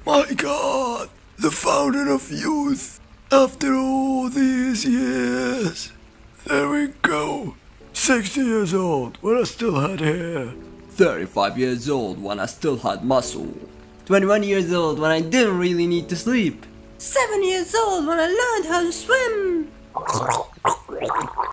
My God, the fountain of youth. After all these years. There we go. 60 years old when I still had hair. 35 years old when I still had muscle. 21 years old when I didn't really need to sleep. 7 years old when I learned how to swim.